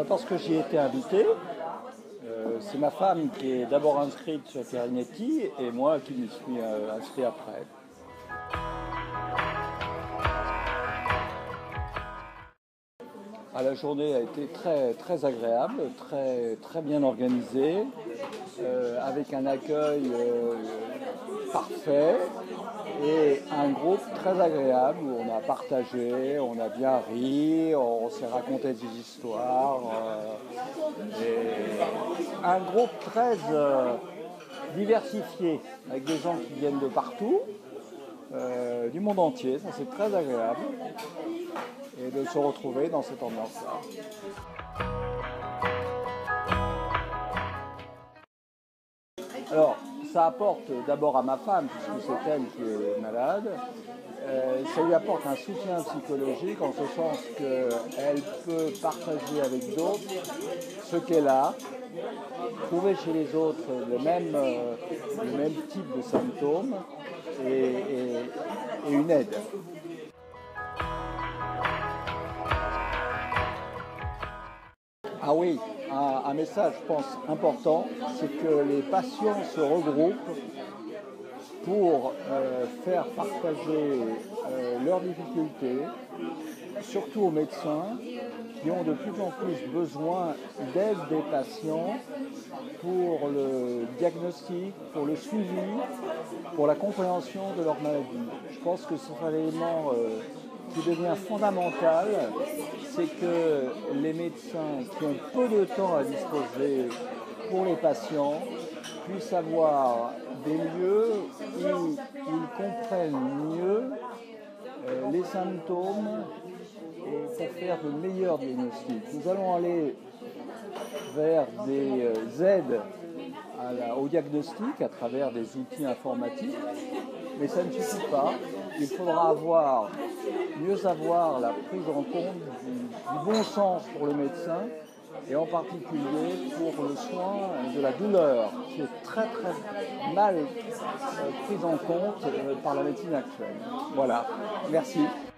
parce que j'y ai été invité. C'est ma femme qui est d'abord inscrite sur Perinetti et moi qui m'y suis inscrit après. La journée a été très agréable, très bien organisée, avec un accueil parfait et un groupe très agréable où on a partagé, on a bien ri, on s'est raconté des histoires. Et un groupe très diversifié, avec des gens qui viennent de partout, du monde entier, ça c'est très agréable. Et de se retrouver dans cette ambiance-là. Alors, ça apporte d'abord à ma femme, puisque c'est elle qui est malade, ça lui apporte un soutien psychologique en ce sens qu'elle peut partager avec d'autres ce qu'elle a, trouver chez les autres le même type de symptômes et une aide. Ah oui, un message, je pense, important, c'est que les patients se regroupent pour faire partager leurs difficultés, surtout aux médecins qui ont de plus en plus besoin d'aide des patients pour le diagnostic, pour le suivi, pour la compréhension de leur maladie. Je pense que c'est un élément qui devient fondamental, c'est que les médecins qui ont peu de temps à disposer pour les patients puissent avoir des lieux où ils comprennent mieux les symptômes et pour faire de meilleurs diagnostics. Nous allons aller vers des aides au diagnostic à travers des outils informatiques, mais ça ne suffit pas. Il faudra mieux avoir la prise en compte du bon sens pour le médecin et en particulier pour le soin de la douleur qui est très mal prise en compte par la médecine actuelle. Voilà, merci.